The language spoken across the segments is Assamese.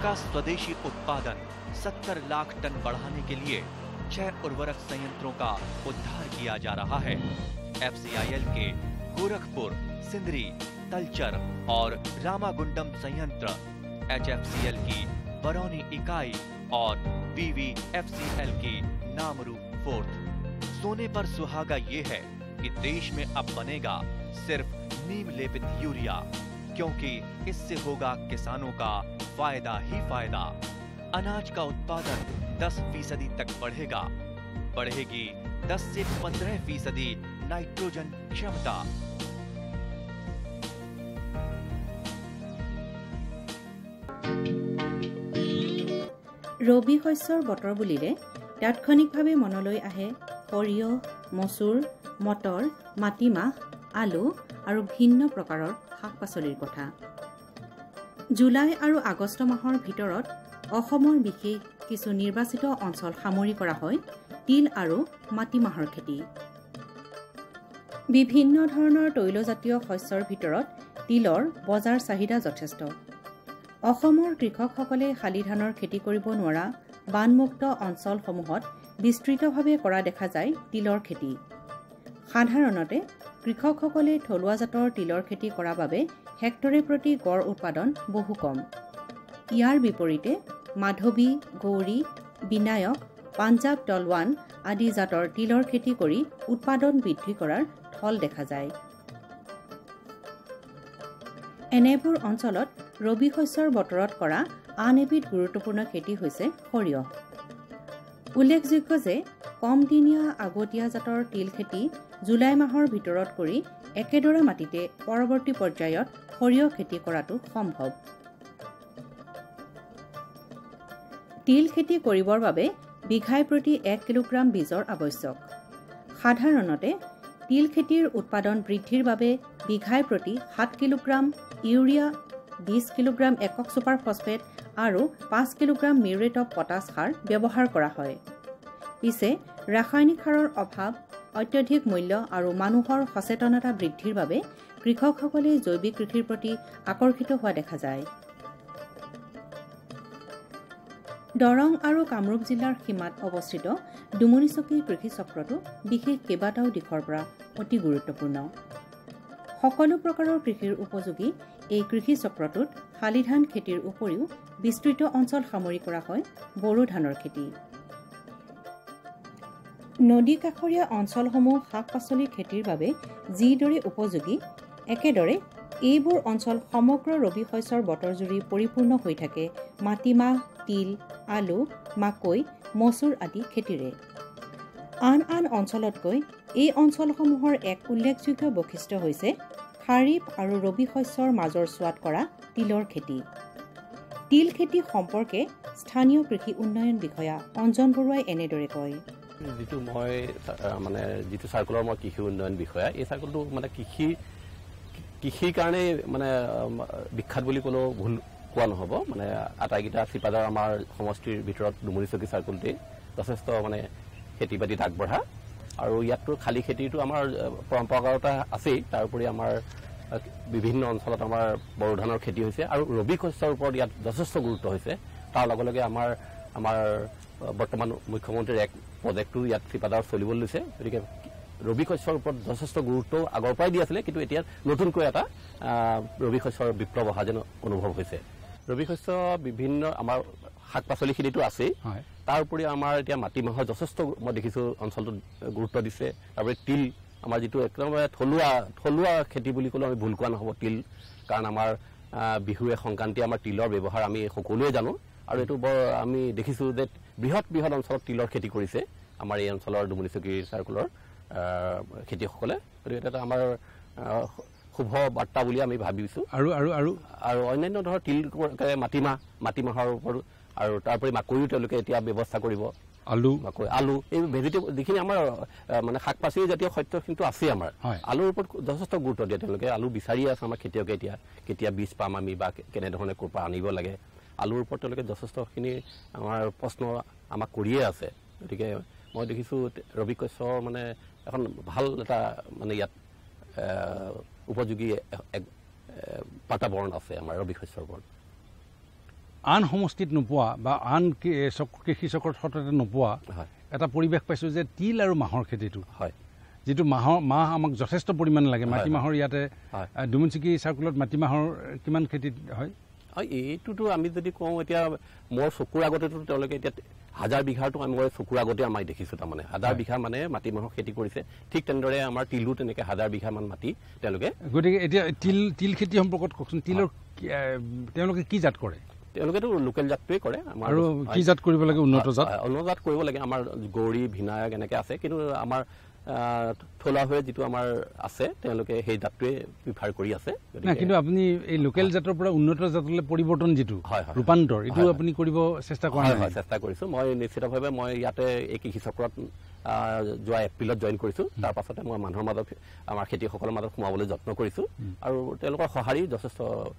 का स्वदेशी उत्पादन 70 लाख टन बढ़ाने के लिए 6 उर्वरक संयंत्रों का उद्धार किया जा रहा है। FCIL के गोरखपुर, सिंदरी, तलचर और रामागुंडम संयंत्र, HFCL की बरौनी इकाई और BVFCL की नामरू फोर्थ। सोने पर सुहागा ये है कि देश में अब बनेगा सिर्फ नीम लेपित यूरिया, क्योंकि इससे होगा किसानों का फायदा ही फायदा। अनाज का उत्पादन 10% तक बढ़ेगा। बढ़ेगी 10 से 15% नाइट्रोजन क्षमता। रबी शस्যৰ বতৰ বুলিলে তাৎক্ষণিকভাৱে মনলৈ আহে সৰিয়হ, মচুৰ, মটৰ, মাটিমাহ, আলু আৰু ভিন্ন প্ৰকাৰৰ শাক-পাচলিৰ কথা। জুলাই আৰু আগষ্ট মাহৰ ভিতৰত অসমৰ বিশেষ কিছু নিৰ্বাচিত অঞ্চল সামৰি কৰা হয় তিল আৰু মাটিমাহৰ খেতি। বিভিন্ন ধৰণৰ তৈলজাতীয় শস্যৰ ভিতৰত তিলৰ বজাৰ চাহিদা যথেষ্ট। অসমৰ কৃষকসকলে শালি ধানৰ খেতি কৰিব নোৱাৰা বানমুক্ত অঞ্চলসমূহত বিস্তৃতভাৱে কৰা দেখা যায় তিলৰ খেতি। সাধাৰণতে কৃষকসকলে থলুৱা জাতৰ তিলৰ খেতি কৰাৰ বাবে হেক্টৰে প্ৰতি গড় উৎপাদন বহু কম। ইয়াৰ বিপৰীতে মাধৱী, গৌৰী, বিনায়ক, পাঞ্জাৱ তলৱান আদি জাতৰ তিলৰ খেতি কৰি উৎপাদন বৃদ্ধি কৰাৰ থল দেখা যায়। এনেবোৰ অঞ্চলত ৰবি শস্যৰ বতৰত কৰা আন এবিধ গুৰুত্বপূৰ্ণ খেতি হৈছে সৰিয়হ। উল্লেখযোগ্য যে কম দিনীয়া আগতীয়া জাতৰ তিল খেতি জুলাই মাহৰ ভিতৰত কৰি একেদৰে মাটিতে পৰৱৰ্তী পৰ্যায়ত সৰিয়হ খেতি কৰাটো সম্ভৱ। তিল খেতি কৰিবৰ বাবে বিঘাই প্ৰতি 1 কিলোগ্ৰাম বীজৰ আৱশ্যক। সাধাৰণতে তিল খেতিৰ উৎপাদন বৃদ্ধিৰ বাবে বিঘাই প্ৰতি 7 কিলোগ্ৰাম ইউৰিয়া, 20 কিলোগ্ৰাম একক ছুপাৰ ফছফেট আৰু 5 কিলোগ্ৰাম মিউৰেট অফ পটাছ সাৰ ব্যৱহাৰ কৰা হয়। পিছে ৰাসায়নিক সাৰৰ অভাৱ, অত্যধিক মূল্য আৰু মানুহৰ সচেতনতা বৃদ্ধিৰ বাবে কৃষকসকলে জৈৱিক কৃষিৰ প্ৰতি আকৰ্ষিত হোৱা দেখা যায়। দৰং আৰু কামৰূপ জিলাৰ সীমাত অৱস্থিত ডুমুনিচকী কৃষি চক্ৰটো বিশেষ কেইবাটাও দিশৰ পৰা অতি গুৰুত্বপূৰ্ণ। সকলো প্ৰকাৰৰ কৃষিৰ উপযোগী এই কৃষি চক্ৰটোত শালি ধান খেতিৰ উপৰিও বিস্তৃত অঞ্চল সামৰি কৰা হয় বড়ো ধানৰ খেতি। নদী কাষৰীয়া অঞ্চলসমূহ শাক-পাচলি খেতিৰ বাবে যিদৰে উপযোগী, একেদৰে এইবোৰ অঞ্চল সমগ্ৰ ৰবি শস্যৰ বতৰজুৰি পৰিপূৰ্ণ হৈ থাকে মাটিমাহ, তিল, আলু, মাকৈ, মচুৰ আদি খেতিৰে। আন আন অঞ্চলতকৈ এই অঞ্চলসমূহৰ এক উল্লেখযোগ্য বৈশিষ্ট্য হৈছে খাৰিফ আৰু ৰবি শস্যৰ মাজৰ চোৱাত কৰা তিলৰ খেতি। তিল খেতি সম্পৰ্কে স্থানীয় কৃষি উন্নয়ন বিষয়া অঞ্জন বৰুৱাই এনেদৰে কয়। যিটো মই যিটো চাৰ্কুলৰ মই কৃষি উন্নয়ন বিষয়া, এই চাৰ্কুলটো কৃষিৰ কাৰণে বিখ্যাত বুলি ক'লেও ভুল কোৱা নহ'ব। আটাইকেইটা চিপাদাৰ আমাৰ সমষ্টিৰ ভিতৰত ডুমুনিচকী চাৰ্কুলটোৱেই যথেষ্ট খেতি বাতিত আগবঢ়া। আৰু ইয়াততো খালী খেতিটো আমাৰ পৰম্পৰাগত আছেই, তাৰোপৰি আমাৰ বিভিন্ন অঞ্চলত আমাৰ বড়ো ধানৰ খেতি হৈছে আৰু ৰবি শস্যৰ ওপৰত ইয়াত যথেষ্ট গুৰুত্ব হৈছে। তাৰ লগে লগে আমাৰ বৰ্তমান মুখ্যমন্ত্ৰীৰ এক প্ৰজেক্টটো ইয়াত চিপাদাৰত চলিবলৈ লৈছে। গতিকে ৰবি শস্যৰ ওপৰত যথেষ্ট গুৰুত্ব আগৰ পৰাই দি আছিলে, কিন্তু এতিয়া নতুনকৈ এটা ৰবি শস্যৰ বিপ্লৱ অহা যেন অনুভৱ হৈছে। ৰবি শস্য বিভিন্ন আমাৰ শাক পাচলিখিনিতো আছেই, তাৰ উপৰি আমাৰ এতিয়া মাটিমাহৰ যথেষ্ট মই দেখিছোঁ অঞ্চলটোত গুৰুত্ব দিছে। তাৰপৰি তিল, আমাৰ যিটো একেবাৰে থলুৱা খেতি বুলি ক'লেও আমি ভুল কোৱা নহ'ব তিল, কাৰণ আমাৰ বিহুৱে সংক্ৰান্তি আমাৰ তিলৰ ব্যৱহাৰ আমি সকলোৱে জানো। আৰু এইটো বৰ আমি দেখিছোঁ যে বৃহৎ অঞ্চলত তিলৰ খেতি কৰিছে আমাৰ এই অঞ্চলৰ ডুমুনিচকী চাৰ্কুলৰ খেতিয়কসকলে। গতিকে এটা আমাৰ শুভ বাৰ্তা বুলি আমি ভাবিছোঁ। আৰু অন্যান্য ধৰক তিল, মাটিমাহৰ ওপৰত আৰু তাৰপৰি মাকৈও তেওঁলোকে এতিয়া ব্যৱস্থা কৰিব। আলু এই ভেজিটেবল যিখিনি আমাৰ শাক পাচলি জাতীয় শস্য কিন্তু আছেই আমাৰ, আলুৰ ওপৰত যথেষ্ট গুৰুত্ব দিয়ে তেওঁলোকে। আলু বিচাৰিয়ে আছে আমাৰ খেতিয়কে, এতিয়া কেতিয়া বীজ পাম আমি বা কেনেধৰণে ক'ৰ পৰা আনিব লাগে, আলুৰ ওপৰত তেওঁলোকে যথেষ্টখিনি আমাৰ প্ৰশ্ন আমাক কৰিয়ে আছে। গতিকে মই দেখিছোঁ ৰবি শস্যৰ এখন ভাল এটা ইয়াত উপযোগী এক বাতাবৰণ আছে আমাৰ ৰবি শস্যৰ ওপৰত। আন সমষ্টিত নোপোৱা বা আন কৃষি চক্ৰৰ ক্ষেত্ৰতে নোপোৱা এটা পৰিৱেশ পাইছোঁ যে তিল আৰু মাহৰ খেতিটো হয় যিটো মাহ আমাক যথেষ্ট পৰিমাণে লাগে মাটিমাহৰ ইয়াতে ডুমুনচিকি চাৰ্কুলত মাটিমাহৰ কিমান খেতি হয় এইটোতো আমি যদি কওঁ এতিয়া মোৰ চকুৰ আগতেতো তেওঁলোকে এতিয়া 1000 বিঘাৰটো আমি চকুৰ আগতে আমাৰ দেখিছোঁ তাৰমানে 1000 বিঘা মানে মাটিমাহৰ খেতি কৰিছে ঠিক তেনেদৰে আমাৰ তিলো তেনেকৈ 1000 বিঘামান মাটি তেওঁলোকে গতিকে এতিয়া তিল খেতি সম্পৰ্কত কওকচোন তিলৰ তেওঁলোকে কি জাত কৰে তেওঁলোকেতো লোকেল জাতটোৱে কৰে আৰু কি জাত কৰিব লাগে উন্নত জাত কৰিব লাগে আমাৰ গৌৰী ভিনায়ক এনেকৈ আছে কিন্তু আমাৰ থলুৱা হৈ যিটো আমাৰ আছে তেওঁলোকে সেই জাতটোৱে প্ৰিফাৰ কৰি আছে কিন্তু আপুনি এই লোকেল জাতৰ পৰা উন্নত জাতলৈ পৰিৱৰ্তন যিটো ৰূপান্তৰ এইটো আপুনি কৰিব চেষ্টা কৰা হয় চেষ্টা কৰিছোঁ মই নিশ্চিতভাৱে মই ইয়াতে এই কৃষি চক্ৰত যোৱা এপ্ৰিলত জইন কৰিছোঁ তাৰ পাছতে মই মানুহৰ মাজত আমাৰ খেতিয়কসকলৰ মাজত সোমাবলৈ যত্ন কৰিছোঁ আৰু তেওঁলোকৰ সঁহাৰি যথেষ্ট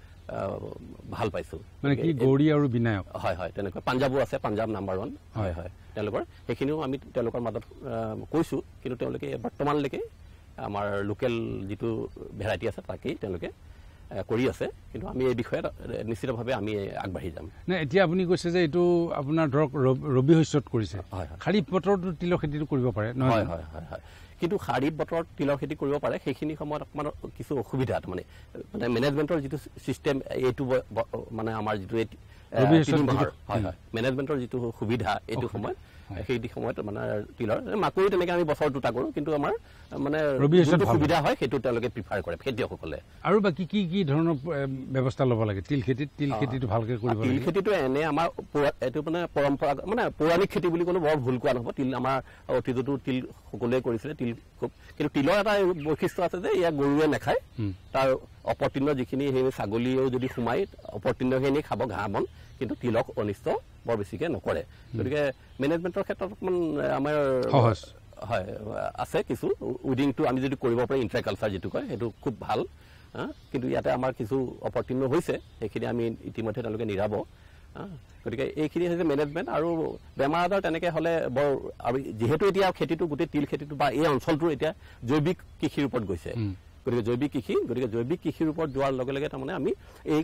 ভাল পাইছোঁ মানে কি গৌৰী আৰু বিনায়ক হয় হয় তেনেকৈ পাঞ্জাবো আছে পাঞ্জাব নাম্বাৰ 1 হয় হয় তেওঁলোকৰ সেইখিনিও আমি তেওঁলোকৰ মাজত কৈছোঁ কিন্তু তেওঁলোকে বৰ্তমানলৈকে আমাৰ লোকেল যিটো ভেৰাইটি আছে তাকেই তেওঁলোকে কৰি আছে কিন্তু আমি এই বিষয়ে নিশ্চিতভাৱে আমি আগবাঢ়ি যাম এতিয়া আপুনি কৈছে যে এইটো আপোনাৰ ধৰক ৰবি শস্যত কৰিছে খাৰিফ বতৰতো তিলৰ খেতিটো কৰিব পাৰে হয় হয় হয় হয় কিন্তু খাৰিফ বতৰত তিলৰ খেতি কৰিব পাৰে সেইখিনি সময়ত অকণমান কিছু অসুবিধা মানে মেনেজমেণ্টৰ যিটো চিষ্টেম এইটো মানে আমাৰ যিটো হয় হয় মেনেজমেণ্টৰ যিটো সুবিধা এইটো সময়ত সেই সময়ত মানে তিলৰ মাকৈ তেনেকৈ আমি বছৰ 2টা কৰোঁ কিন্তু আমাৰ মানে সুবিধা হয় সেইটো তেওঁলোকে প্ৰিফাৰ কৰে খেতিয়কসকলে আৰু বাকী কি কি ধৰণৰ ব্যৱস্থা ল'ব লাগে তিল খেতিটো ভালকৈ কৰিব লাগে তিল খেতিটো এনে আমাৰ এইটো মানে পৰম্পৰাগত মানে পৌৰাণিক খেতি বুলি ক'লেও বৰ ভুল কোৱা নহ'ব তিল আমাৰ অতীততো তিল সকলোৱে কৰিছিলে তিল খুব কিন্তু তিলৰ এটা বৈশিষ্ট্য আছে যে ইয়াক গৰুৱে নাখায় তাৰ অপতৃণ যিখিনি সেই ছাগলীয়েও যদি সোমাই অপতৃণখিনি খাব ঘাঁহ বন কিন্তু তিলক অনিষ্ট বৰ বেছিকৈ নকৰে গতিকে মেনেজমেণ্টৰ ক্ষেত্ৰত অকণমান আমাৰ সহজ হয় আছে কিছু উইডিংটো আমি যদি কৰিব পাৰোঁ ইণ্টাৰকালচাৰ যিটো কয় সেইটো খুব ভাল কিন্তু ইয়াতে আমাৰ কিছু অপতৃণ হৈছে সেইখিনি আমি ইতিমধ্যে তেওঁলোকে নিৰাব গতিকে এইখিনি হৈছে মেনেজমেণ্ট আৰু বেমাৰ আজাৰ তেনেকৈ হ'লে বৰ আৰু যিহেতু এতিয়া খেতিটো গোটেই তিল খেতিটো বা এই অঞ্চলটোৰ এতিয়া জৈৱিক কৃষিৰ ওপৰত গৈছে গতিকে জৈৱিক কৃষিৰ ওপৰত যোৱাৰ লগে লগে তাৰমানে আমি এই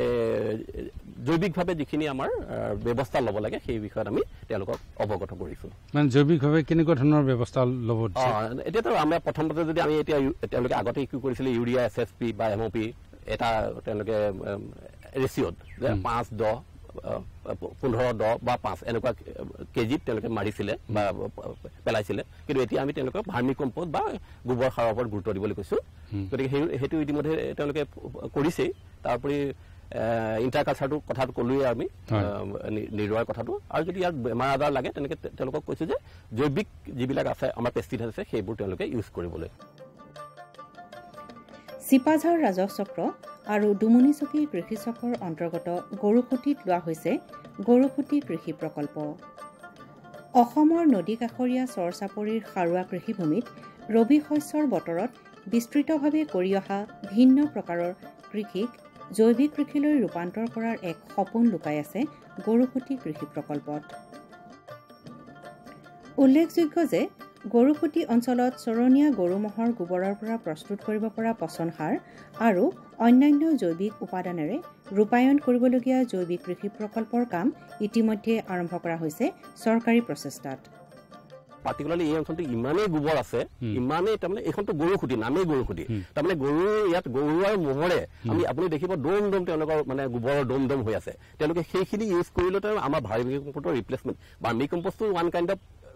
জৈৱিকভাৱে যিখিনি আমাৰ ব্যৱস্থা ল'ব লাগে সেই বিষয়ত আমি তেওঁলোকক অৱগত কৰিছোঁ মানে জৈৱিকভাৱে কেনেকুৱা ধৰণৰ ব্যৱস্থা ল'ব এতিয়াতো আমি প্ৰথমতে যদি আমি এতিয়া তেওঁলোকে আগতে কি কৰিছিলে ইউৰিয়া SSP বা MOP এটা তেওঁলোকে ৰেচিঅ'ত যে 5-10 15-10 বা 5 এনেকুৱা কেজিত তেওঁলোকে মাৰিছিলে বা পেলাইছিলে কিন্তু এতিয়া আমি তেওঁলোকক ভাৰ্মি কম্পোষ্ট বা গোবৰ সাৰৰ ওপৰত গুৰুত্ব দিবলৈ কৈছোঁ গতিকে সেইটো ইতিমধ্যে তেওঁলোকে কৰিছেই তাৰোপৰি ইণ্টাৰকালচাৰটো কথাটো ক'লোৱেই আমি নিৰোৱাৰ কথাটো আৰু যদি ইয়াৰ বেমাৰ আজাৰ লাগে তেনেকৈ তেওঁলোকক কৈছোঁ যে জৈৱিক যিবিলাক আছে আমাৰ পেষ্টিচাইড আছে সেইবোৰ তেওঁলোকে ইউজ কৰিবলৈ চিপাঝাৰ ৰাজহ চক্ৰ আৰু ডুমুনিচকী কৃষি চক্ৰৰ অন্তৰ্গত গৰুখুটিত লোৱা হৈছে গৰুখুটি কৃষি প্ৰকল্প অসমৰ নদী কাষৰীয়া চৰ-চাপৰিৰ সাৰুৱা কৃষিভূমিত ৰবি শস্যৰ বতৰত বিস্তৃতভাৱে কৰি অহা ভিন্ন প্ৰকাৰৰ কৃষিক জৈৱিক কৃষিলৈ ৰূপান্তৰ কৰাৰ এক সপোন লুকাই আছে গৰুখুটি কৃষি প্ৰকল্পত উল্লেখযোগ্য যে গৰুখুটি অঞ্চলত চৰণীয়া গৰু ম'হৰ গোবৰৰ পৰা প্ৰস্তুত কৰিব পৰা পচন সাৰ আৰু অন্যান্য জৈৱিক উপাদানেৰে ৰূপায়ণ কৰিবলগীয়া জৈৱিক কৃষি প্ৰকল্পৰ কাম ইতিমধ্যে আৰম্ভ কৰা হৈছে চৰকাৰী প্ৰচেষ্টাত পাৰ্টিকুলাৰলি এই অঞ্চলটো ইমানেই গোবৰ আছে ইমানেই তাৰমানে এইখনতো গৰুখুটি নামেই গৰুখুটি তাৰমানে গৰু ইয়াত গৰু আৰু ম'হৰে আপুনি দেখিব দম তেওঁলোকৰ মানে গোবৰৰ দম হৈ আছে তেওঁলোকে সেইখিনি ইউজ কৰিলে আমাৰ ভাৰ্মি কম্পোষ্টৰ ৰিপ্লেচমেণ্ট ভাৰ্মি কম্পোষ্টটো ওৱান কাইণ্ড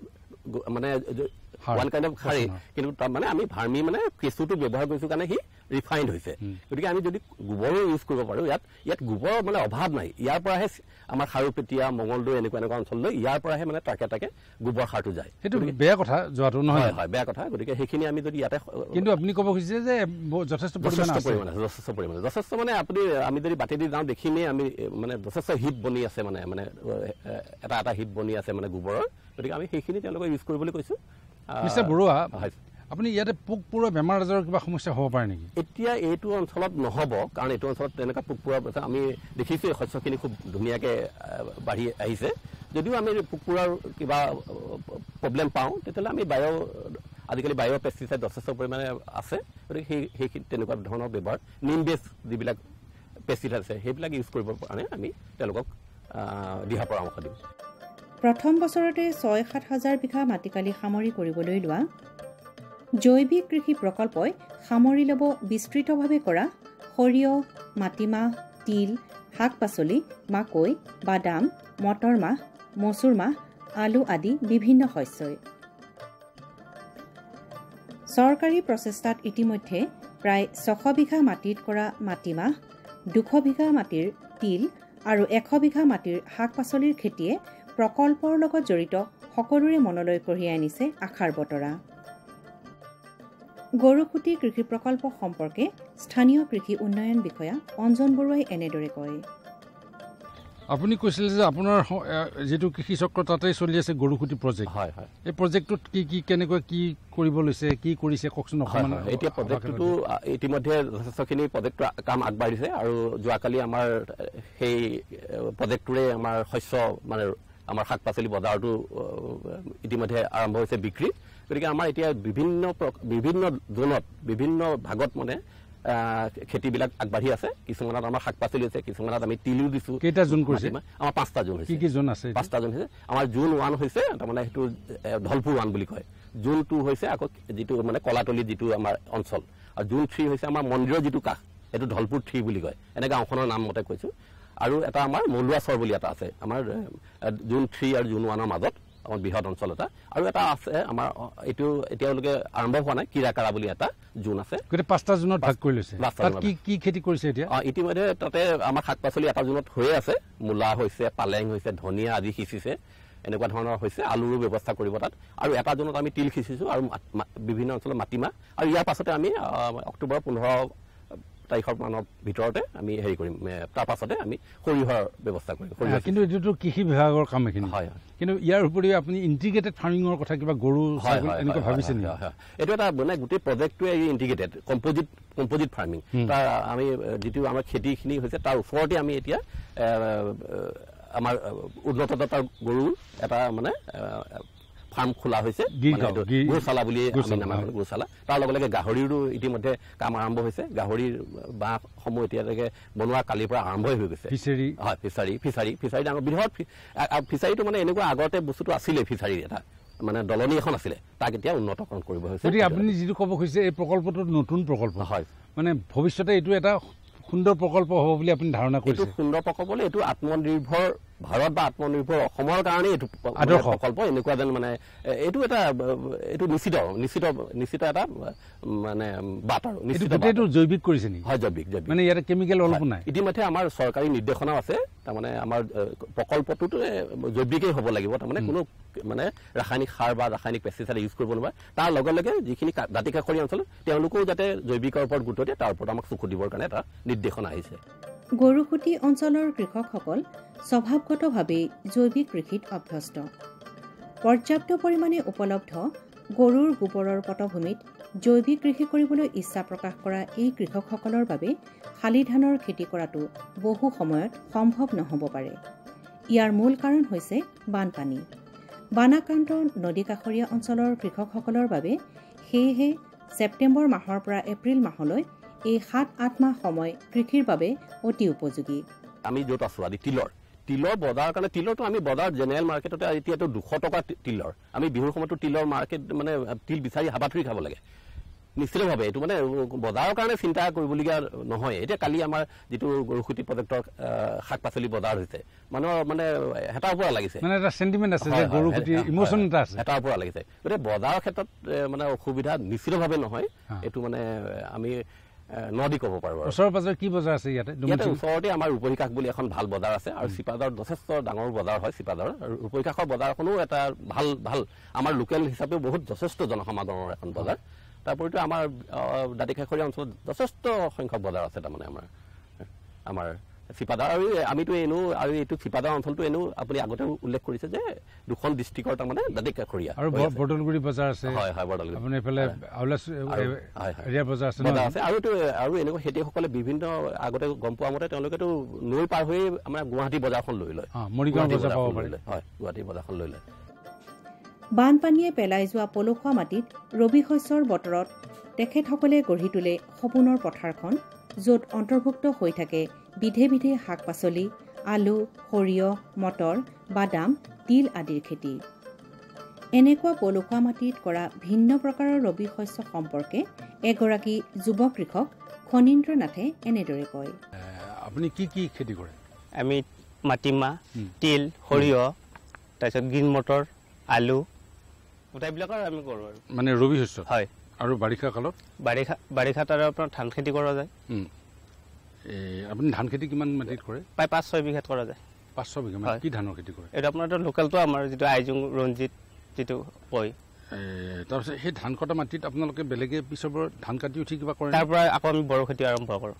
অফ খাৰেই কিন্তু তাৰ মানে আমি ভাৰ্মি মানে কেঁচুটো ব্যৱহাৰ কৰিছোঁ কাৰণে সি ৰিফাইণ্ড হৈছে গতিকে আমি যদি গোবৰো ইউজ কৰিব পাৰোঁ ইয়াত গোবৰৰ মানে অভাৱ নাই ইয়াৰ পৰাহে আমাৰ খাৰুপেটীয়া মঙলদৈ এনেকুৱা অঞ্চললৈ ইয়াৰ পৰাহে মানে তাকে গোবৰ সাৰটো যায় সেইটো বেয়া কথা যোৱাটো নহয় হয় বেয়া কথা গতিকে সেইখিনি আমি যদি ইয়াতে কিন্তু আপুনি ক'ব খুজিছে যে যথেষ্ট মানে আমি যদি বাটেদি যাওঁ দেখিমেই আমি মানে যথেষ্ট হিপ বনি আছে মানে এটা হিপ বনি আছে মানে গোবৰৰ গতিকে আমি সেইখিনি তেওঁলোকক ইউজ কৰিবলৈ কৈছোঁ মিষ্টাৰ বৰুৱা আপুনি ইয়াতে পোক পৰুৱা বেমাৰ আজাৰৰ কিবা সমস্যা হ'ব পাৰে নেকি এতিয়া এইটো অঞ্চলত নহ'ব কাৰণ এইটো অঞ্চলত তেনেকুৱা পোক পৰুৱা আমি দেখিছোঁ শস্যখিনি খুব ধুনীয়াকৈ বাঢ়ি আহিছে যদিও আমি পোক পৰুৱাৰ কিবা প্ৰব্লেম পাওঁ তেতিয়াহ'লে আমি আজিকালি বায়' পেষ্টিচাইড যথেষ্ট পৰিমাণে আছে গতিকে সেই তেনেকুৱা ধৰণৰ ব্যৱহাৰ নিম বেছ যিবিলাক পেষ্টিচাইড আছে সেইবিলাক ইউজ কৰিবৰ কাৰণে আমি তেওঁলোকক দিহা পৰামৰ্শ দিম। প্ৰথম বছৰতে ৬-৭ হাজাৰ বিঘা মাটিকালি সামৰি কৰিবলৈ লোৱা জৈৱিক কৃষি প্ৰকল্পই সামৰি ল'ব বিস্তৃতভাৱে কৰা সৰিয়হ, মাটিমাহ, তিল, শাক-পাচলি, মাকৈ, বাদাম, মটৰমাহ, মচুৰমাহ, আলু আদি বিভিন্ন শস্যই। চৰকাৰী প্ৰচেষ্টাত ইতিমধ্যে প্ৰায় ৬০০ বিঘা মাটিত কৰা মাটিমাহ, ২০০ বিঘা মাটিৰ তিল আৰু ১০০ বিঘা মাটিৰ শাক-পাচলিৰ খেতিয়ে প্ৰকল্পৰ লগত জড়িত সকলোৰে মনলৈ কঢ়িয়াই আনিছে আশাৰ বতৰা। গৰুখুটি কৃষি প্ৰকল্প সম্পৰ্কে স্থানীয় কৃষি উন্নয়ন বিষয়া অঞ্জন বৰুৱাই এনেদৰে কয়। আপুনি কৈছিল যে আপোনাৰ যেটো কৃষি চক্ৰ তাতেই চলি আছে গৰুখুটি প্ৰজেক্ট। হয় হয়। এই প্ৰজেক্টত কি কেনেকৈ কি কৰিব লৈছে, কি কৰিছে কওকচোন অকমান। এতিয়া প্ৰজেক্টটো ইতিমধ্যে যথেষ্টখিনি প্ৰজেক্টৰ কাম আগবাঢ়িছে আৰু যোৱাকালি আমাৰ সেই প্ৰজেক্টটোৰে আমাৰ শস্য মানে আমাৰ শাক-পাচলি বজাৰটো ইতিমধ্যে আৰম্ভ হৈছে বিক্ৰী। গতিকে আমাৰ এতিয়া বিভিন্ন জোনত বিভিন্ন ভাগত মানে খেতিবিলাক আগবাঢ়ি আছে। কিছুমানত আমাৰ শাক-পাচলি আছে, কিছুমানত আমি তিলো দিছোঁ। কেইটা জোন কৰিছে? আমাৰ 5টা জোন হৈছে। কি জোন আছে? 5টা জোন হৈছে। আমাৰ জোন 1 হৈছে তাৰমানে সেইটো ধলপুৰ 1 বুলি কয়। জোন 2 হৈছে আকৌ যিটো মানে কলাতলি যিটো আমাৰ অঞ্চল, আৰু জোন 3 হৈছে আমাৰ মন্দিৰৰ যিটো কাষ, সেইটো ধলপুৰ 3 বুলি কয়। এনে গাঁওখনৰ নাম মতে কৈছোঁ। আৰু এটা আমাৰ মলুৱাচৰ বুলি এটা আছে আমাৰ জোন 3 আৰু জোন 1ৰ মাজত আমাৰ বৃহৎ অঞ্চল এটা, আৰু এটা আছে আমাৰ এইটো এতিয়ালৈকে আৰম্ভ হোৱা নাই কিৰাকাৰা বুলি এটা জোন আছে। গোটেই 5টা জোনত ভাগ কৰি লৈছে। তাত কি খেতি কৰিছে এতিয়া? ইতিমধ্যে তাতে আমাৰ শাক-পাচলি এটা জোনত হৈয়ে আছে। মূলা হৈছে, পালেং হৈছে, ধনিয়া আদি সিঁচিছে, এনেকুৱা ধৰণৰ হৈছে। আলুৰো ব্যৱস্থা কৰিব তাত। আৰু এটা জোনত আমি তিল সিঁচিছোঁ আৰু বিভিন্ন অঞ্চলত মাটিমাহ। আৰু ইয়াৰ পাছতে আমি অক্টোবৰ 15 তাৰিখৰ মানৰ ভিতৰতে আমি হেৰি কৰিম, তাৰ পাছতে আমি সৰিয়হৰ ব্যৱস্থা কৰিম। কিন্তু এইটোতো কৃষি বিভাগৰ কাম এইখিনি। হয়। কিন্তু ইয়াৰ উপৰিও আপুনি ইণ্টিগ্ৰেটেড ফাৰ্মিঙৰ কথা কিবা গৰু এনেকুৱা ভাবিছে নেকি? এইটো এটা মানে গোটেই প্ৰজেক্টটোৱে ইণ্টিগ্ৰেটেড কম্পজিট ফাৰ্মিং। তাৰ আমি যিটো আমাৰ খেতিখিনি হৈছে তাৰ ওচৰতে আমি এতিয়া আমাৰ উন্নত জাতৰ গৰুৰ এটা মানে ফাৰ্ম খোলা হৈছে, গৰুশালা বুলি গৰুশালা। তাৰ লগে লগে গাহৰিৰো ইতিমধ্যে কাম আৰম্ভ হৈছে। গাহৰিৰ বাঁহসমূহ এতিয়ালৈকে বনোৱা কালিৰ পৰা আৰম্ভই হৈ গৈছে। হয়, ফিচাৰী ডাঙৰ বৃহৎ ফিচাৰীটো মানে এনেকুৱা আগতে বস্তুটো আছিলে, ফিচাৰীৰ এটা মানে দলনি এখন আছিলে, তাক এতিয়া উন্নতকৰণ কৰিব হৈছে। আপুনি যিটো ক'ব খুজিছে এই প্ৰকল্পটো নতুন প্ৰকল্প হয়, মানে ভৱিষ্যতে এইটো এটা সুন্দৰ প্ৰকল্প হ'ব বুলি আপুনি ধাৰণা কৰিছে? এইটো সুন্দৰ প্ৰকল্প, এইটো আত্মনিৰ্ভৰ ভাৰত বা আত্মনিৰ্ভৰ অসমৰ কাৰণে এইটো প্ৰকল্প এনেকুৱা যেন মানে এইটো নিশ্চিত এটা মানে বাট। আৰু গোটেইটো জৈৱিক কৰিছে নেকি? হয়, জৈৱিক মানে ইয়াতে কেমিকেল অলপো নাই। ইতিমধ্যে আমাৰ চৰকাৰী নিৰ্দেশনাও আছে, তাৰমানে আমাৰ প্ৰকল্পটোতো জৈৱিকেই হ'ব লাগিব, তাৰমানে কোনো মানে ৰাসায়নিক সাৰ বা ৰাসায়নিক পেষ্টিচাইড ইউজ কৰিব নোৱাৰে। তাৰ লগে লগে যিখিনি দাঁতি কাষৰীয়া অঞ্চল তেওঁলোকেও যাতে জৈৱিকৰ ওপৰত গুৰুত্ব দিয়ে তাৰ ওপৰত আমাক চকু দিবৰ কাৰণে এটা নিৰ্দেশনা আহিছে। গৰুখুটি অঞ্চলৰ কৃষকসকল স্বভাৱগতভাৱেই জৈৱিক কৃষিত অভ্যস্ত। পৰ্যাপ্ত পৰিমাণে উপলব্ধ গৰুৰ গোবৰৰ পটভূমিত জৈৱিক কৃষি কৰিবলৈ ইচ্ছা প্ৰকাশ কৰা এই কৃষকসকলৰ বাবে শালি ধানৰ খেতি কৰাটো বহু সময়ত সম্ভৱ নহ'ব পাৰে। ইয়াৰ মূল কাৰণ হৈছে বানপানী। বানাক্ৰান্ত নদী কাষৰীয়া অঞ্চলৰ কৃষকসকলৰ বাবে সেয়েহে ছেপ্টেম্বৰ মাহৰ পৰা এপ্ৰিল মাহলৈ এই 7-8 মাহ সময় কৃষিৰ বাবে অতি উপযোগী। আমি য'ত আছোঁ আদি তিলৰ বজাৰৰ কাৰণে তিলৰটো আমি বজাৰ জেনেৰেল মাৰ্কেটতে এতিয়াতো 200 টকা তিলৰ। আমি বিহুৰ সময়তো তিলৰ মাৰ্কেট মানে তিল বিচাৰি হাবাথুৰি খাব লাগে নিশ্চিতভাৱে। এইটো মানে বজাৰৰ কাৰণে চিন্তা কৰিবলগীয়া নহয়। এতিয়া কালি আমাৰ যিটো গৰুখুটি প্ৰজেক্টৰ শাক-পাচলি বজাৰ হৈছে, মানুহৰ মানে হেতাৰ পৰা লাগিছে, মানে এটা সেন্টিমেন্ট আছে যে গৰুখুটি ইমোশন এটা আছে, হেতাৰ পৰা লাগিছে। গতিকে বজাৰৰ ক্ষেত্ৰত মানে অসুবিধা নিশ্চিতভাৱে নহয়। এইটো মানে আমি নদী ক'ব পাৰোঁ। ওচৰৰ পাজৰে কি বজাৰ আছে ইয়াতে? ওচৰতে আমাৰ ৰূপহীকাষ বুলি এখন ভাল বজাৰ আছে, আৰু চিপাঝাৰত যথেষ্ট ডাঙৰ বজাৰ হয় চিপাঝাৰৰ। আৰু ৰূপহীকাষৰ বজাৰখনো এটা ভাল আমাৰ লোকেল হিচাপেও বহুত যথেষ্ট জনসমাগমৰ এখন বজাৰ। তাৰপৰিতো আমাৰ দাঁতি কাষৰীয়া অঞ্চলত যথেষ্ট সংখ্যক বজাৰ আছে, তাৰমানে আমাৰ চিপাঝাৰ। আৰু আমিতো এনেও আৰু এইটো চিপাঝাৰ অঞ্চলটো এনেও আপুনি আগতে উল্লেখ কৰিছে যে 2খন ডিষ্ট্ৰিক্টৰ তাৰমানে দাঁতি কাষৰীয়া। আৰু বৰদলগুৰি বজাৰ আছে। হয়, বৰদলগুৰি। আপুনি এইফালে এৰিয়া বজাৰ আছে। আৰু এনেকুৱা খেতিয়কসকলে বিভিন্ন আগতে গম পোৱা মতে তেওঁলোকেতো নৈ পাৰ হৈ আমাৰ গুৱাহাটী বজাৰখন লৈ লয়, মৰিগাঁও বজাৰ পাব পাৰে। হয়, গুৱাহাটী বজাৰখন লৈ লয়। বানপানীয়ে পেলাই যোৱা পলসুৱা মাটিত ৰবি শস্যৰ বতৰত তেখেতসকলে গঢ়ি তোলে সপোনৰ পথাৰখন, য'ত অন্তৰ্ভুক্ত হৈ থাকে বিধে বিধে শাক-পাচলি, আলু, সৰিয়হ, মটৰ, বাদাম, তিল আদিৰ খেতি। এনেকুৱা পলসুৱা মাটিত কৰা ভিন্ন প্ৰকাৰৰ ৰবি শস্য সম্পৰ্কে এগৰাকী যুৱ কৃষক খনীন্দ্ৰ নাথে এনেদৰে কয়। আপুনি কি কি খেতি কৰে? আমি মাটিমাহ, তিল, সৰিয়হ, তাৰপিছত গ্ৰীণ মটৰ, আলু গোটাইবিলাকৰ আমি কৰোঁ আৰু মানে ৰবি শস্য। হয়। আৰু বাৰিষা কালত? বাৰিষাত আৰু আপোনাৰ ধান খেতি কৰা যায়। আপুনি ধান খেতি কিমান মাটিত কৰে? প্ৰায় 5-6 বিঘাত কৰা যায়। 5-6 বিঘা? কি ধানৰ খেতি কৰে? এইটো আপোনাৰ লোকেলটো আমাৰ যিটো আইজোং, ৰঞ্জিত যিটো কয়। তাৰপিছত সেই ধান কটা মাটিত আপোনালোকে বেলেগে পিছৰ পৰা ধান কাটি উঠি কিবা কৰে? তাৰ পৰা আকৌ আমি বড়ো খেতি আৰম্ভ কৰোঁ।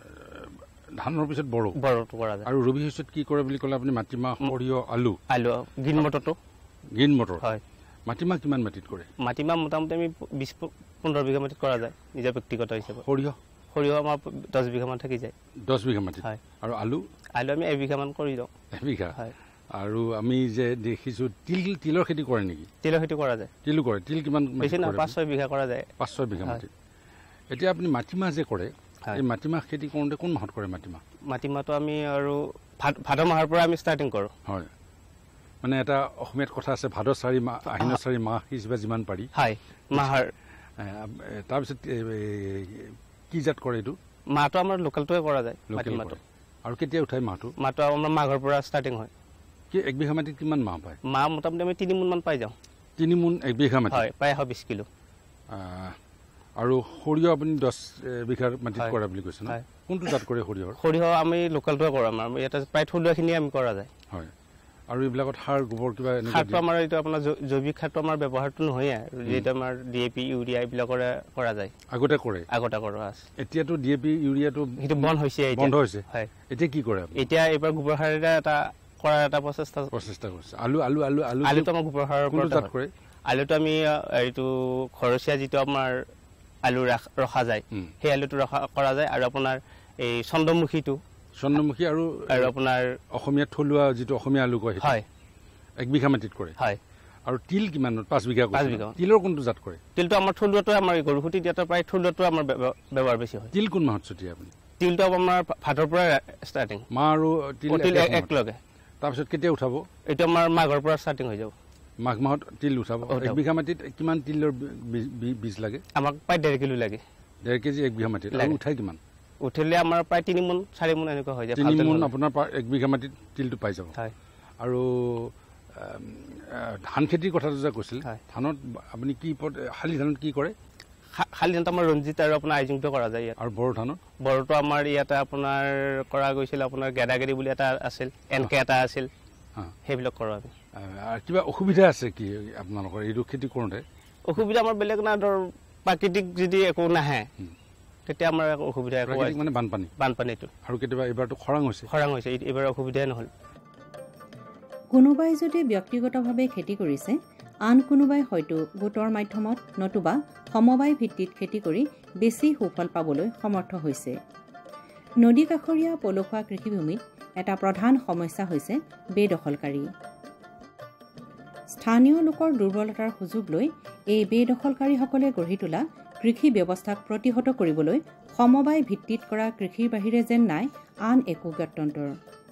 ধানৰ পিছত বড়োটো কৰা যায়। আৰু ৰবি শস্যত কি কৰে বুলি ক'লে আপুনি? মাটিমাহ, সৰিয়হ, আলু, গ্ৰীণ মটৰটো। গ্ৰীণ মটৰ? হয়। মাটিমাহ কিমান মাটিত কৰে? মাটিমাহ মোটামুটি আমি 20-15 বিঘা মাটিত কৰা যায় নিজৰ ব্যক্তিগত হিচাপত। সৰিয়হ আমাৰ 10 বিঘামান থাকি যায়। 10 বিঘা মাটিত? হয়। আৰু আলু? আলু আমি 1 বিঘামান কৰি দিওঁ। 1 বিঘা? হয়। আৰু আমি যে দেখিছোঁ তিলৰ খেতি কৰে নেকি? তিলৰ খেতি কৰা যায়। তিলো কৰে? তিল কিমান? বেছি নহয়, 5-6 বিঘা কৰা যায়। 5-6 বিঘা মাটিত। এতিয়া আপুনি মাটিমাহ যে কৰে, এই মাটিমাহ খেতি কৰোঁতে কোন মাহত কৰে মাটিমাহ? মাটিমাহটো আমি আৰু ভাদ মাহৰ পৰা আমি ষ্টাৰ্টিং কৰোঁ। হয়। মানে এটা অসমীয়াত কথা আছে, ভাদ 4 মাহ, আহিন 4 মাহ সিজিবা যিমান পাৰি। হয়, মাহৰ। তাৰপিছত কি জাত কৰে এইটো? মাহটো আমাৰ লোকেলটোৱে কৰা যায়। মাটিমাহটো। আৰু কেতিয়া উঠায় মাহটো? মাহটো আমাৰ মাঘৰ পৰা ষ্টাৰ্টিং হয়। কি 1 বিঘা মাটিত কিমান মাহ পায়? মাহ মোটামুটি আমি 3 মোনমান পাই যাওঁ। 3 মোন 1 বিঘা মাটি? হয়, প্ৰায় 120 কিলো। আৰু সৰিয়হ আপুনি 10 বিঘাৰ মাটিত কৰা বুলি কৈছে ন? কোনটো জাত কৰে সৰিয়হৰ? সৰিয়হ আমি লোকেলটোৱে কৰোঁ। আমাৰ ইয়াতে প্ৰায় থলুৱাখিনি আমি কৰা যায়। হয়। আৰু এইবিলাকত সাৰ, গোবৰ কিবা? সাৰটো আমাৰ এইটো আপোনাৰ জৈৱিক সাৰটো আমাৰ ব্যৱহাৰটো নহয়েই, যিহেতু আমাৰ DAP, ইউৰিয়া এইবিলাকৰে কৰা যায়। আগতে কৰে? আগতে কৰা আছে। এতিয়াতো DAP, ইউৰিয়াটো সেইটো বন্ধ হৈছে। বন্ধ হৈছে? হয়। এতিয়া কি কৰে? এতিয়া এইবাৰ গোবৰ সাৰেৰে কৰাৰ এটা প্ৰচেষ্টা কৰিছে। আলুটো আমাৰ গোবৰ সাৰৰ কোনটো জাত কৰে? আলুটো আমি এইটো ঘৰচীয়া যিটো আমাৰ আলু ৰখা যায়, সেই আলুটো কৰা যায়। আৰু আপোনাৰ এই চন্দ্ৰমুখীটো। চন্দ্ৰমুখী আৰু আপোনাৰ অসমীয়া থলুৱা যিটো অসমীয়া আলু কয়? হয়। 1 বিঘা মাটিত কৰে? হয়। আৰু তিল কিমান? 5 বিঘা? 5 বিঘা। তিলৰ কোনটো জাত কৰে? তিলটো আমাৰ থলুৱাটোৱে, আমাৰ গৰুসুটি দিয়াটো প্ৰায় থলুৱাটো আমাৰ ব্যৱহাৰ বেছি হয়। তিল কোন মাহত ছটিয়াই আপুনি? তিলটো আমাৰ ভাদৰ পৰা ষ্টাৰ্টিং। মাহ আৰু তিল একেলগে। তাৰপিছত কেতিয়া উঠাব? এইটো আমাৰ মাঘৰ পৰা ষ্টাৰ্টিং হৈ যাব। মাঘ মাহত তিল উঠাব? 1 বিঘা মাটিত কিমান তিলৰ বীজ লাগে? আমাক প্ৰায় 1.5 কিলো লাগে। 1.5 কেজি 1 বিঘা মাটিত? আৰু উঠাই কিমান? উঠিলে আমাৰ প্ৰায় 3 মোন 4 মোন এনেকুৱা হৈ যায়। 3 মোন আপোনাৰ 1 বিঘা মাটিত তিলটো পাই যাব? হয়। আৰু ধান খেতিৰ কথাটো যে কৈছিল, ধানত আপুনি কি শালি ধানত কি কৰে? শালি ধানত আমাৰ ৰঞ্জিত আৰু আপোনাৰ আইজোংটো কৰা যায় ইয়াত। আৰু বড়ো ধানত? বড়োটো আমাৰ ইয়াতে আপোনাৰ কৰা গৈছিল, আপোনাৰ গেদাগেদি বুলি এটা আছিল, NK এটা আছিল, সেইবিলাক কৰোঁ আমি। কিবা অসুবিধা আছে কি আপোনালোকৰ এইটো খেতি কৰোঁতে? অসুবিধা আমাৰ বেলেগ নাই, ধৰ প্ৰাকৃতিক যদি একো নাহে তেতিয়া আমাৰ একো অসুবিধা একো মানে বানপানীটো। আৰু কেতিয়াবা এইবাৰতো খৰাং হৈছে? এইবাৰ অসুবিধাই নহ'ল। কোনোবাই যদি ব্যক্তিগতভাৱে খেতি কৰিছে, আন কোনোবাই হয়তো গোটৰ মাধ্যমত নতুবা সমবায় ভিত্তিত খেতি কৰি বেছি সুফল পাবলৈ সমৰ্থ হৈছে। নদী কাষৰীয়া পলসুৱা কৃষিভূমিত এটা প্ৰধান সমস্যা হৈছে বেদখলকাৰী। স্থানীয় লোকৰ দুৰ্বলতাৰ সুযোগ লৈ এই বেদখলকাৰীসকলে গঢ়ি তোলা কৃষি ব্যৱস্থাক প্ৰতিহত কৰিবলৈ সমবায় ভিত্তিত কৰা কৃষিৰ বাহিৰে যেন নাই আন একো গত্যন্তৰ।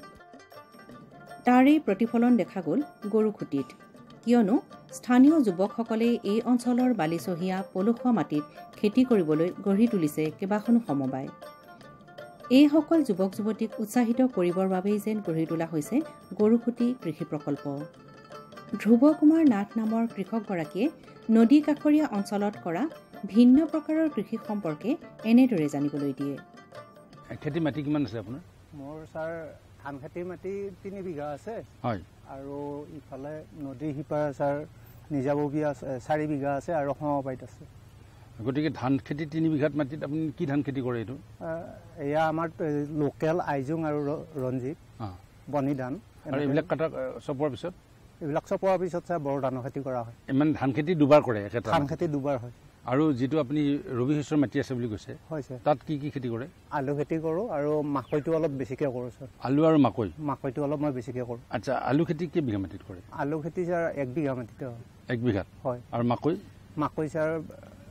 তাৰেই প্ৰতিফলন দেখা গ'ল গৰুখুটিত। কিয়নো স্থানীয় যুৱকসকলে এই অঞ্চলৰ বালিচহীয়া পলসুৱা মাটিত খেতি কৰিবলৈ গঢ়ি তুলিছে কেইবাখনো সমবায়। এইসকল যুৱক যুৱতীক উৎসাহিত কৰিবৰ বাবেই যেন গঢ়ি তোলা হৈছে গৰুখুটি কৃষি প্ৰকল্প। ধ্ৰুৱ কুমাৰ নাথ নামৰ কৃষকগৰাকীয়ে নদী কাষৰীয়া অঞ্চলত কৰা ভিন্ন প্ৰকাৰৰ কৃষি সম্পৰ্কে এনেদৰে জানিবলৈ দিয়ে। খেতি মাটি কিমান আছে আপোনাৰ? মোৰ ছাৰ ধান খেতিৰ মাটি 3 বিঘা আছে। হয়। আৰু ইফালে নদী সিপাৰে ছাৰ নিজাববীয়া 4 বিঘা আছে আৰু সমবায়ত আছে। গতিকে ধান খেতি 3 বিঘাত মাটিত আপুনি কি ধান খেতি কৰে? এইটো এয়া আমাৰ লোকেল আইজোং আৰু ৰঞ্জিত, বনি ধান। আৰু এইবিলাক কাটা চপোৱাৰ পিছত? এইবিলাক চপোৱাৰ পিছত ছাৰ বড়ো ধানৰ খেতি কৰা হয়। মানে ধান খেতি দুবাৰ কৰে? ধান খেতি দুবাৰ হয়। আৰু যিটো আপুনি ৰবি শস্যৰ মাটি আছে বুলি কৈছে, হয় ছাৰ, তাত কি কি খেতি কৰে? আলু খেতি কৰোঁ আৰু মাকৈটো অলপ বেছিকৈ কৰোঁ ছাৰ। আলু আৰু মাকৈ? মাকৈটো অলপ মই বেছিকৈ কৰোঁ। আচ্ছা, আলু খেতি কেই বিঘা মাটিত কৰে? আলু খেতি ছাৰ 1 বিঘা মাটিতে হয়। 1 বিঘাত? হয়। আৰু মাকৈ? মাকৈ ছাৰ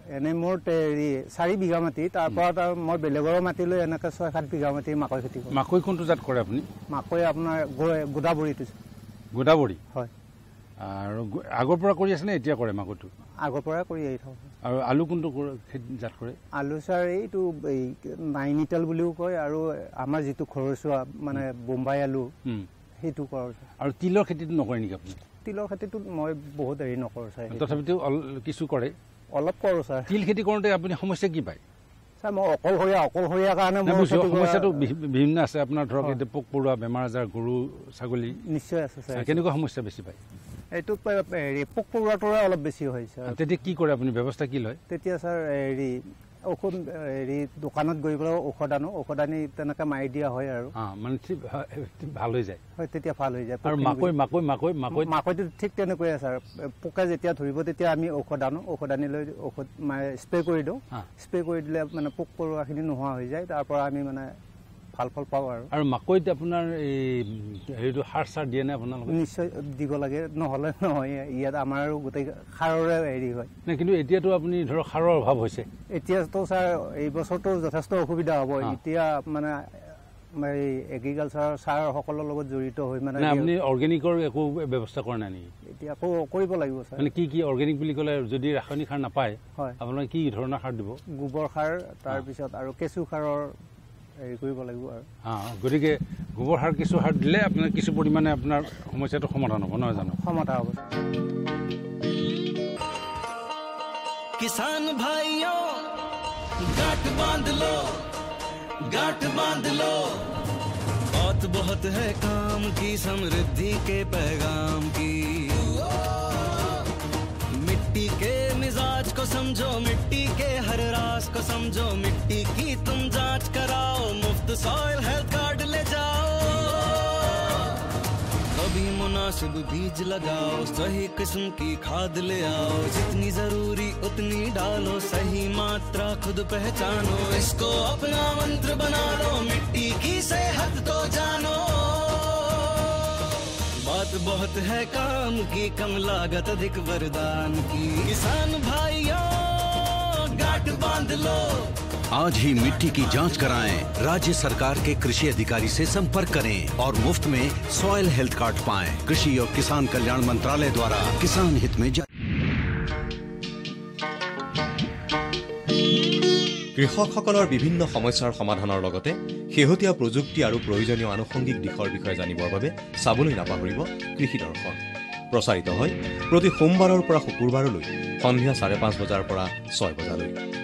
এনে মোৰ 4 বিঘা মাটি, তাৰ পৰা মই বেলেগৰ মাটি লৈ এনেকৈ 6-7 বিঘা মাটি মাকৈ খেতি কৰোঁ। মাকৈ কোনটো জাত কৰে আপুনি? মাকৈ আপোনাৰ গোদাবৰীটো। গোদাবৰী? হয়। আৰু আগৰ পৰা কৰি আছে নে এতিয়া কৰে মাকৈটো? আগৰ পৰা কৰি আহি থাকোঁ। আৰু আলু কোনটো জাত কৰে? আলু ছাৰ এইটো নাইনিটেল বুলিও কয়, আৰু আমাৰ যিটো ঘৰচুৱা মানে বোম্বাই আলু সেইটো কৰোঁ। আৰু তিলৰ খেতিটো নকৰে নেকি আপুনি? তিলৰ খেতিটো মই বহুত হেৰি নকৰোঁ ছাৰ। তথাপিতো কিছু কৰে? অলপ কৰোঁ ছাৰ। তিল খেতি কৰোঁতে আপুনি সমস্যা কি পায়? ছাৰ মই অকলশৰীয়া কাৰণে সমস্যাটো বিভিন্ন আছে আপোনাৰ, ধৰক এতিয়া পোক পৰুৱা বেমাৰ আজাৰ গৰু ছাগলী নিশ্চয় আছে ছাৰ। কেনেকুৱা সমস্যা বেছি পায়? এইটো পোক পৰুৱাটোৰে অলপ বেছি হয় ছাৰ। তেতিয়া কি কৰে আপুনি, ব্যৱস্থা কি লয়? তেতিয়া ছাৰ ঔষধ দোকানত গৈ পেলাই ঔষধ আনি তেনেকৈ মাৰি দিয়া হয় আৰু মানে ভাল হৈ যায়। হয়, তেতিয়া ভাল হৈ যায়। আৰু মাকৈটো ঠিক তেনেকৈয়ে ছাৰ, পোকে যেতিয়া ধৰিব তেতিয়া আমি ঔষধ আনি লৈ ঔষধ স্প্ৰে কৰি দিওঁ। স্প্ৰে কৰি দিলে মানে পোক পৰুৱাখিনি নোহোৱা হৈ যায়, তাৰ পৰা আমি মানে ভাল ফল পাওঁ আৰু মাকৈত আপোনাৰ এই হেৰিটো সাৰ চাৰ দিয়ে নে আপোনালোকে? নিশ্চয় দিব লাগে, নহ'লে নহয়। ইয়াত আমাৰ গোটেই সাৰৰে হেৰি হয়। কিন্তু এতিয়াতো আপুনি ধৰক সাৰৰ অভাৱ হৈছে। এতিয়াতো ছাৰ এই বছৰটো যথেষ্ট অসুবিধা হ'ব। এতিয়া মানে এগ্ৰিকালচাৰ ছাৰসকলৰ লগত জড়িত হৈ মানে আপুনি অৰ্গেনিকৰ একো ব্যৱস্থা কৰা নাই নেকি? এতিয়া আকৌ কৰিব লাগিব ছাৰ। মানে কি অৰ্গেনিক বুলি ক'লে যদি ৰাসায়নিক সাৰ নাপায়, হয়, আপোনালোকে কি ধৰণৰ সাৰ দিব? গোবৰ সাৰ, তাৰপিছত আৰু কেঁচু সাৰৰ হেৰি কৰিব লাগিব আৰু গতিকে গোবৰ সাৰ কেঁচু সাৰ দিলে আপোনাৰ কিছু পৰিমাণে আপোনাৰ সমস্যাটো সমাধান হ'ব, নহয় জানো? সমাধান হ'ব। किसान भाइयों गांठ बांध लो, बात बहुत है काम की, समृद्धि के पैगाम की। मिट्टी के मिजाज को समझो, मिट्टी के हर राज को समझो, मिट्टी की तुम जांच कराओ, मुफ्त सॉइल हेल्थ कार्ड ले जाओ। कभी मुनासिब बीज लगाओ, सही किस्म की खाद ले आओ, जितनी जरूरी उतनी डालो, सही मात्रा खुद पहचानो, इसको अपना मंत्र बना लो, मिट्टी की सेहत तो जानो। बात बहुत है काम की, कम लागत अधिक वरदान की, किसान भाइयों गांठ बांध लो। आज ही मिट्टी की जांच कराएं, राज्य सरकार के कृषि अधिकारी से संपर्क करें और मुफ्त में सॉइल हेल्थ कार्ड पाएं। कृषि और किसान कल्याण मंत्रालय द्वारा किसान हित में কৃষকসকলৰ বিভিন্ন সমস্যাৰ সমাধানৰ লগতে শেহতীয়া প্ৰযুক্তি আৰু প্ৰয়োজনীয় আনুষংগিক দিশৰ বিষয়ে জানিবৰ বাবে চাবলৈ নাপাহৰিব কৃষি দৰ্শন। প্ৰচাৰিত হয় প্ৰতি সোমবাৰৰ পৰা শুকুৰবাৰলৈ সন্ধিয়া 5:30 বজাৰ পৰা 6 বজালৈ।